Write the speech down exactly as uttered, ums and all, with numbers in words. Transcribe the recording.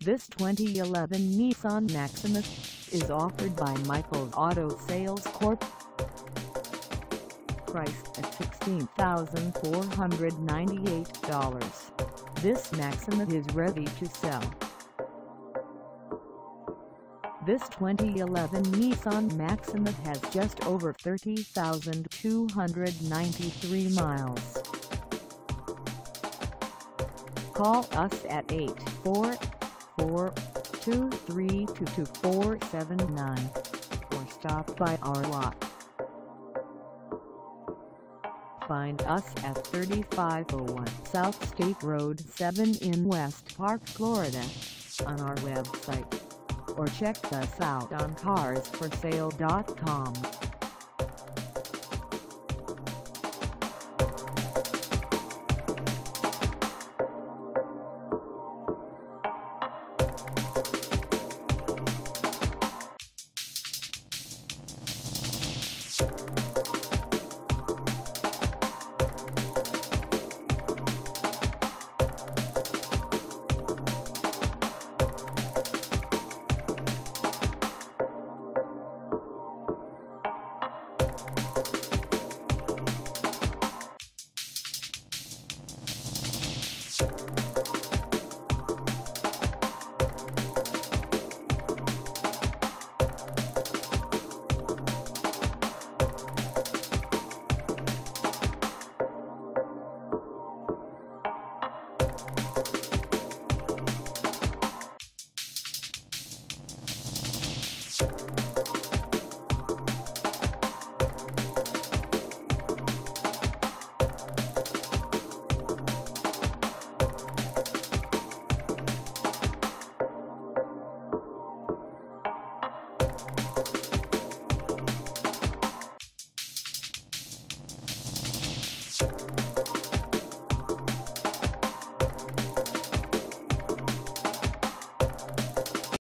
This twenty eleven Nissan Maxima is offered by Michael's Auto Sales Corp. Priced at sixteen thousand four hundred ninety-eight dollars, this Maxima is ready to sell. This twenty eleven Nissan Maxima has just over thirty thousand two hundred ninety-three miles. Call us at eight four four, two three two, two four seven nine or stop by our lot. Find us at thirty-five oh one South State Road seven in West Park, Florida on our website, or check us out on cars for sale dot com.